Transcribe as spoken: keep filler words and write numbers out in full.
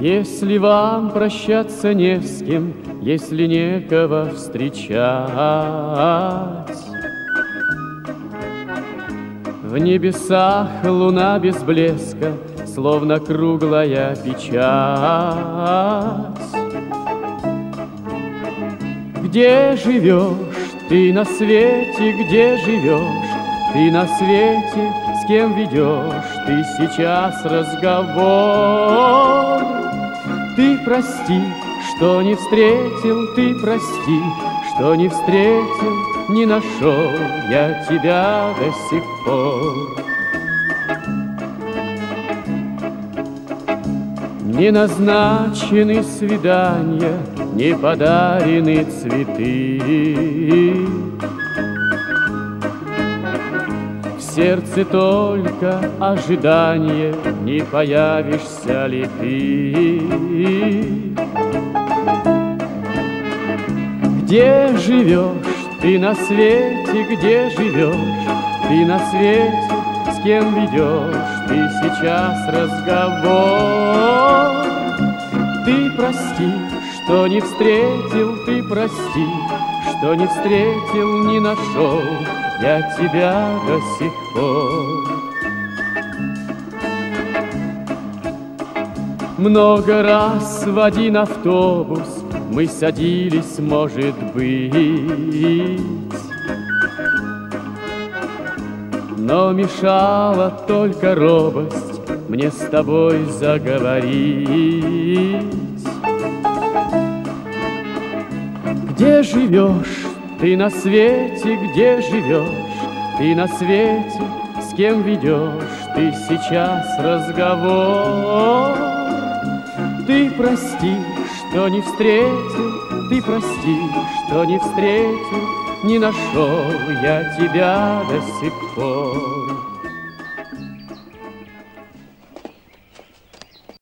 Если вам прощаться не с кем, если некого встречать, в небесах луна без блеска, словно круглая печать. Где живешь ты на свете, где живешь ты на свете, с кем ведешь ты сейчас разговор? Ты прости, что не встретил, ты прости, что не встретил, не нашел я тебя до сих пор. Не назначены свидания, не подарены цветы. В сердце только ожидание, не появишься ли ты. Где живешь ты на свете, где живешь ты на свете, с кем ведешь ты сейчас разговор? Ты прости, что не встретил, ты прости, что не встретил, не нашел я тебя до сих пор. Много раз в один автобус мы садились, может быть, но мешала только робость мне с тобой заговорить. Где живешь ты на свете, где живешь ты на свете, с кем ведешь ты сейчас разговор? Ты прости, что не встретил, ты прости, что не встретил, не нашел я тебя до сих пор.